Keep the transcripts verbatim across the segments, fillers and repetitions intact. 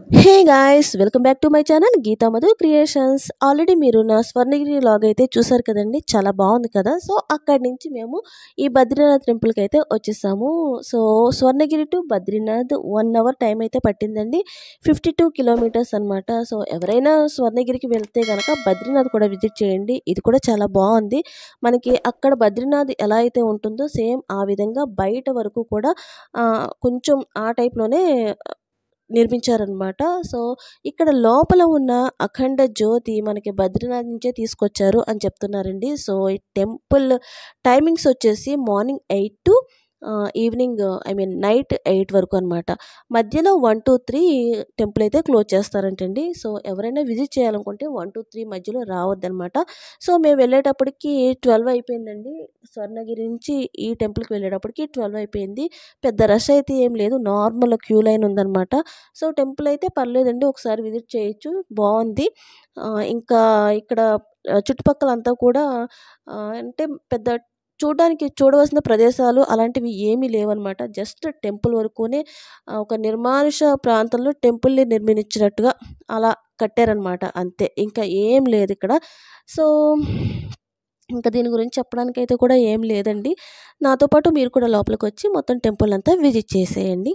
Hey guys welcome back to my channel Geetha Madhu creations. Already మీరు నా Swarnagiri log అయితే చూసారు కదండి, చాలా బాగుంది కదా. సో అక్కడి నుంచి మేము ఈ బద్రీనాథ్ టెంపుల్కి అయితే వచ్చేసాము. So Swarnagiri to Badrinath one hour time అయితే పట్టిందండి, ఫిఫ్టీ టూ కిలోమీటర్స్ అనమాట. సో ఎవరైనా స్వర్ణగిరికి వెళ్తే కనుక బద్రీనాథ్ కూడా విజిట్ చేయండి, ఇది కూడా చాలా బాగుంది. మనకి అక్కడ బద్రీనాథ్ ఎలా అయితే ఉంటుందో సేమ్ ఆ విధంగా బయట వరకు కూడా కొంచెం ఆ టైప్లోనే నిర్మించారనమాట. సో ఇక్కడ లోపల ఉన్న అఖండ జ్యోతి మనకి బద్రీనాథ్ నుంచే తీసుకొచ్చారు అని చెప్తున్నారండి. సో ఈ టెంపుల్ టైమింగ్స్ వచ్చేసి morning eight to evening I mean night eight వరకు అనమాట. మధ్యలో వన్ టూ త్రీ టెంపుల్ అయితే క్లోజ్ చేస్తారంటండి. సో ఎవరైనా విజిట్ చేయాలనుకుంటే వన్ టూ త్రీ మధ్యలో రావద్దనమాట. సో మేము వెళ్ళేటప్పటికి ట్వెల్వ్ అయిపోయిందండి. స్వర్ణగిరి నుంచి ఈ టెంపుల్కి వెళ్ళేటప్పటికి ట్వెల్వ్ అయిపోయింది. పెద్ద రష్ అయితే ఏం లేదు, నార్మల్ క్యూ లైన్ ఉందన్నమాట. సో టెంపుల్ అయితే పర్లేదండి, ఒకసారి విజిట్ చేయొచ్చు, బాగుంది. ఇంకా ఇక్కడ చుట్టుపక్కలంతా కూడా అంటే పెద్ద చూడడానికి చూడవలసిన ప్రదేశాలు అలాంటివి ఏమీ లేవన్నమాట. జస్ట్ టెంపుల్ వరకునే ఒక నిర్మానుష ప్రాంతంలో టెంపుల్ని నిర్మించినట్టుగా అలా కట్టారనమాట, అంతే, ఇంకా ఏం లేదు ఇక్కడ. సో ఇంకా దీని గురించి చెప్పడానికి అయితే కూడా ఏం లేదండి. నాతో పాటు మీరు కూడా లోపలికి వచ్చి మొత్తం టెంపుల్ అంతా విజిట్ చేసేయండి.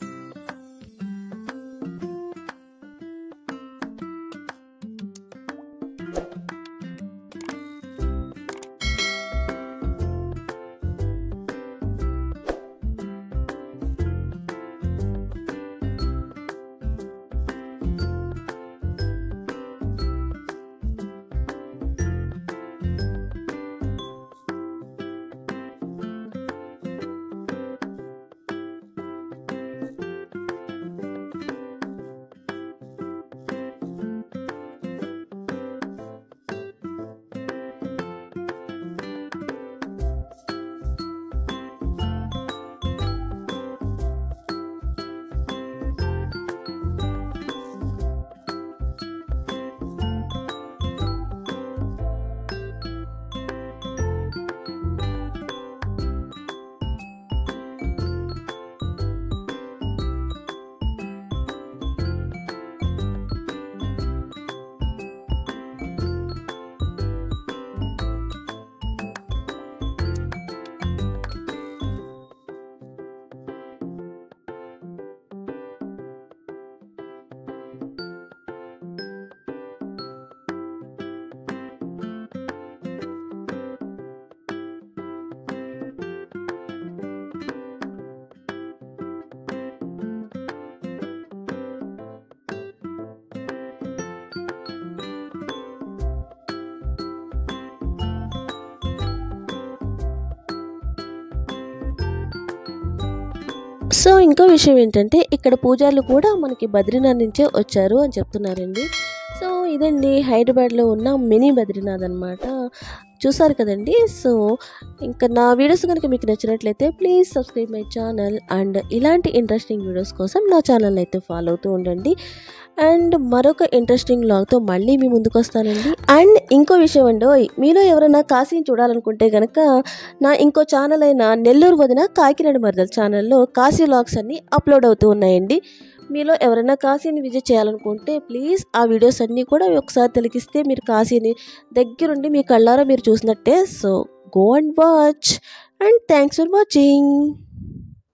సో ఇంకో విషయం ఏంటంటే ఇక్కడ పూజారులు కూడా మనకి బద్రీనాథ్ నుంచే వచ్చారు అని చెప్తున్నారండి. సో ఇదండి హైదరాబాద్లో ఉన్న మినీ బద్రీనాథ్ అనమాట, చూసారు కదండి. సో ఇంకా నా వీడియోస్ కనుక మీకు నచ్చినట్లయితే please subscribe my channel and ఇలాంటి ఇంట్రెస్టింగ్ వీడియోస్ కోసం నా ఛానల్ అయితే ఫాలో అవుతూ ఉండండి. అండ్ మరొక ఇంట్రెస్టింగ్ వ్లాగ్తో మళ్ళీ మీ ముందుకు వస్తానండి. అండ్ ఇంకో విషయం అండి, మీలో ఎవరైనా కాశీని చూడాలనుకుంటే కనుక నా ఇంకో ఛానల్ అయిన నెల్లూరు వదిన కాకినాడ మరదల ఛానల్లో కాశీ వ్లాగ్స్ అన్నీ అప్లోడ్ అవుతూ ఉన్నాయండి. మీలో ఎవరైనా కాశీని విజిట్ చేయాలనుకుంటే ప్లీజ్ ఆ వీడియోస్ అన్నీ కూడా ఒకసారి తిలకిస్తే మీరు కాశీని దగ్గరుండి మీ కళ్ళారా మీరు చూసినట్టే. So go and watch and thanks for watching.